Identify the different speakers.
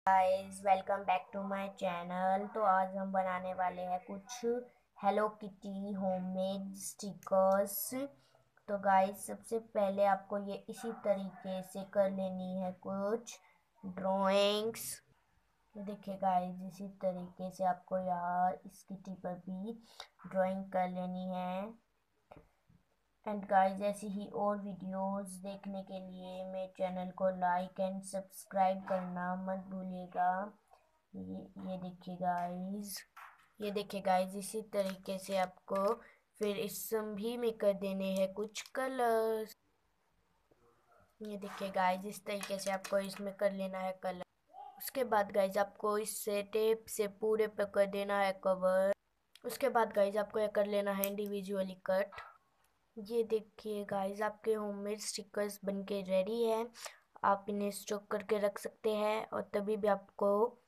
Speaker 1: Guys welcome back to my channel. तो आज हम बनाने वाले हैं कुछ हेलो किटी होममेड स्टिकर्स। तो गाइस सबसे पहले आपको ये इसी तरीके से कर लेनी है कुछ ड्राइंग्स। देखिए गाइस इसी तरीके से आपको यार इस किटी पर भी ड्राइंग कर लेनी है। एंड गाइस ऐसी ही और वीडियोस देखने के लिए मेरे चैनल को लाइक एंड सब्सक्राइब करना मत भूलिएगा। ये देखिए गाइस, ये देखिए गाइस इसी तरीके से आपको फिर इस भी में कर देने हैं कुछ कलर्स। ये देखिए गाइस इस तरीके से आपको इसमें कर लेना है कलर। उसके बाद गाइस आपको इससे टेप से पूरे पे कर देना है कवर। उसके बाद गाइस आपको ये कर लेना है इंडिविजुअली कट। ये देखिए गाइस आपके होममेड स्टिकर्स बनके रेडी है। आप इन्हें स्टॉक करके रख सकते हैं और तभी भी आपको